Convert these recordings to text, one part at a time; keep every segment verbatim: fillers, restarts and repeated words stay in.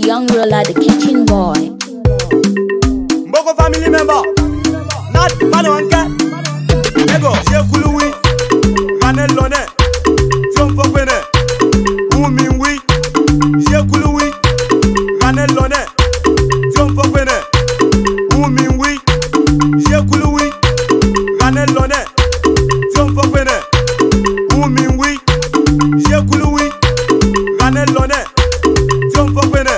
young roller, the kitchen boy. Mboko family member, Nard Nchinda. Ego, Jekuluwi, Ranel Lone, John Fopene, Uminwi, Jekuluwi, Ranel Lone, John Fopene, Uminwi, Jekuluwi, Ranel Lone, John Fopene, Uminwi, Jekuluwi, Ranel Lone, John Fopene,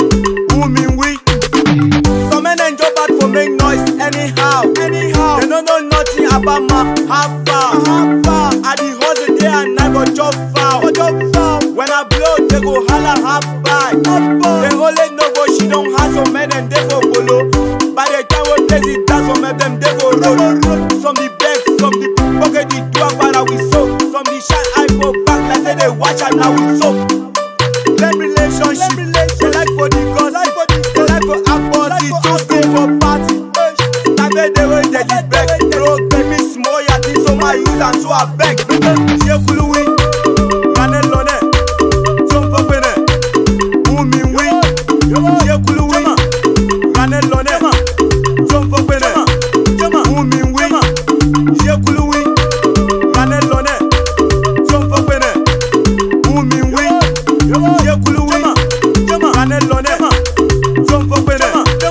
Uminwi. Some men enjoy bad for make noise anyhow, anyhow. They don't know nothing about my half far, half far. I the hustle day and night but job foul, job foul. When I blow, they go holla half by. They only know but she don't have some men and they go follow. By the time we play the dance, some of them they go roll. Some the beg, some the pocket the drug while we so. Some the shine eye for back like say they watch and now we so. Them relationship, they like for the girls, like for the they like for apples, they just go for party. That they way they just beg, bro, baby small ya think so my use and so I beg. Jekuluwi, Ranel Lone, John Fopene, Uminwi, Jekuluwi, Ranel Lone, John Fopene, Uminwi, Jekuluwi, Ranel Lone, John Fopene, Uminwi, Jekuluwi, Ranel Lone, John Fopene,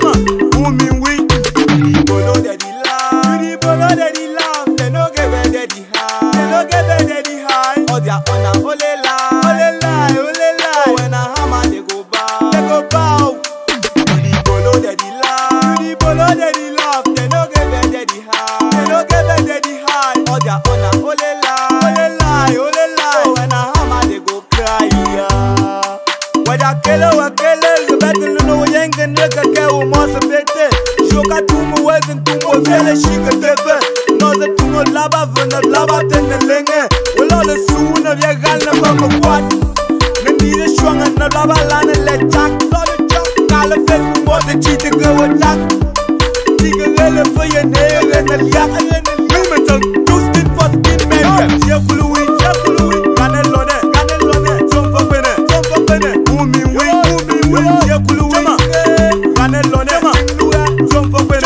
Uminwi. Bolo daddy laugh, you the bolo daddy laugh. They no get where daddy high, they no get where daddy high. All their honor, ole lie, ole lie, ole lie. When I hammer, they go bow, they go bow. You the bolo daddy laugh, you the bolo daddy laugh. They no get where daddy high, they no get where daddy high. All their honor, ole lie, ole lie, ole lie. When I hammer, they go cry. Yeah. Whether kele or kele, you better know you ain't gonna get a woman's better. Joka tumu wezen tumu vele shika teve. Noze tumu laba vena laba tene lenge. Wala le suuna vya galna bamba kwat. Nendire shwanga na laba lana le chak. Kala fesu mwote chite gewa chak. Tika gele faya nere na liak. Lumental, two skin for skin man. Jekuluwi, Jekuluwi, Ranel Lone, Ranel Lone, John Fopene, John Fopene, Uminwi, Uminwi, Jekuluwi, Ranel Lone, John Fopene,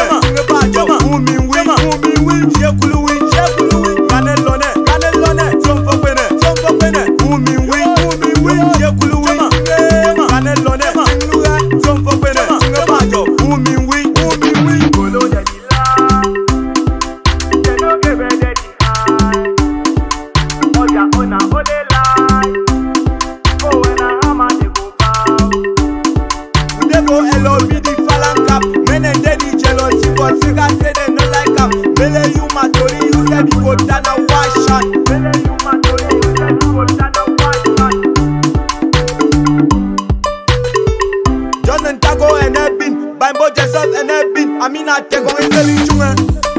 Uminwi, Uminwi, Jekuluwi, Jekuluwi, Ranel Lone, Ranel Lone, John Fopene, John Fopene, Uminwi, Uminwi, Jekuluwi, Ranel Lone, John Fopene, Uminwi, Uminwi. Bolo daddy la, they no get where daddy high. All their honor, ole lie. Oh, when I hammer, they go bow. They go L O B the fallen cap. Men and daddy jealousy, but cigar say they no like am. Bele you my story, you said you go down a one shot. Bele you my story, you said you go down a one shot. John and Taco and Ebin, Bimbo Jessop and Ebin. I mean I take on the chunga.